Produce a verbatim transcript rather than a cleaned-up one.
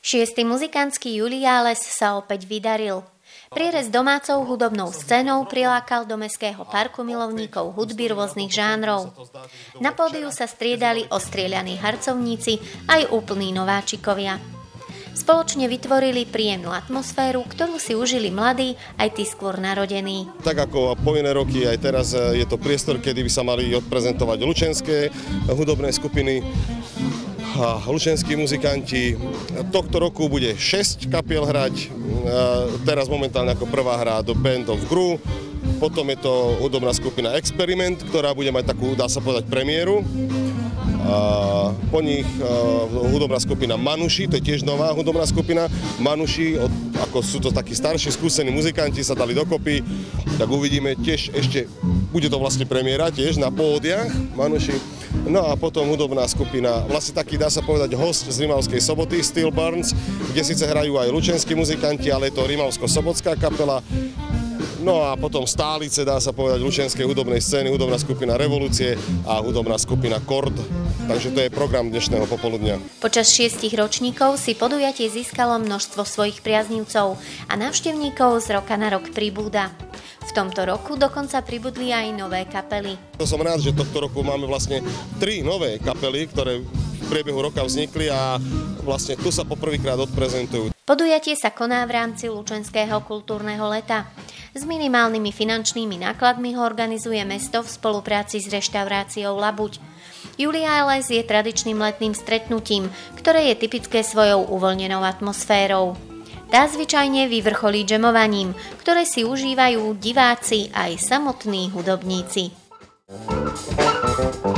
Šiesty muzikantský Juliales sa opäť vydaril. Prierez domácou hudobnou scénou prilákal do Mestského parku milovníkov hudby rôznych žánrov. Na pódiu sa striedali ostrieľaní harcovníci aj úplní nováčikovia. Spoločne vytvorili príjemnú atmosféru, ktorú si užili mladí, aj tí skôr narodení. Tak ako povinné roky, aj teraz je to priestor, kedy by sa mali odprezentovať lučenské hudobné skupiny a lučenskí muzikanti. Tohto roku bude šesť kapiel hrať, teraz momentálne ako prvá hrá do Band of Gru, potom je to hudobná skupina Experiment, ktorá bude mať takú, dá sa povedať, premiéru. A po nich uh, hudobná skupina Manuši, to je tiež nová hudobná skupina. Manuši, od, ako sú to takí starší, skúsení muzikanti, sa dali dokopy, tak uvidíme tiež ešte, bude to vlastne premiéra tiež na pódiach Manuši. No a potom hudobná skupina, vlastne taký, dá sa povedať, host z Rimavskej Soboty, Steel Burns, kde síce hrajú aj lučenskí muzikanti, ale je to rimavsko-sobotská kapela. No a potom stálice, dá sa povedať, lučenskej hudobnej scény, hudobná skupina Revolúcie a hudobná skupina Kord. Takže to je program dnešného popoludňa. Počas šiestich ročníkov si podujatie získalo množstvo svojich priaznivcov a návštevníkov z roka na rok pribúda. V tomto roku dokonca pribudli aj nové kapely. To som rád, že tohto roku máme vlastne tri nové kapely, ktoré v priebehu roka vznikli a vlastne tu sa poprvýkrát odprezentujú. Podujatie sa koná v rámci Lučenského kultúrneho leta. S minimálnymi finančnými nákladmi ho organizuje mesto v spolupráci s reštauráciou Labuť. Juliales je tradičným letným stretnutím, ktoré je typické svojou uvoľnenou atmosférou. Tá zvyčajne vyvrcholí džemovaním, ktoré si užívajú diváci aj samotní hudobníci.